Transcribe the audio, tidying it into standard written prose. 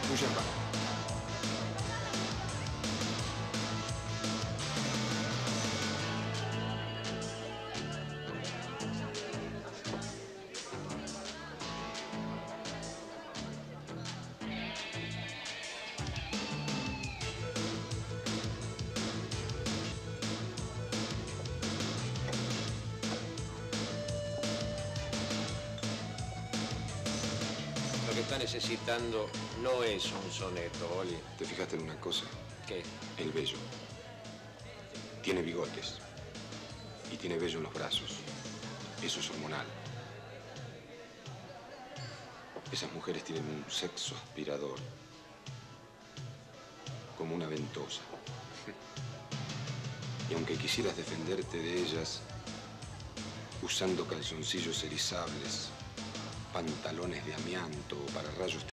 Un champán. Lo que está necesitando no es un soneto, Oli. ¿Te fijaste en una cosa? ¿Qué? El vello. Tiene bigotes. Y tiene vello en los brazos. Eso es hormonal. Esas mujeres tienen un sexo aspirador. Como una ventosa. Y aunque quisieras defenderte de ellas, usando calzoncillos erizables, pantalones de amianto para rayos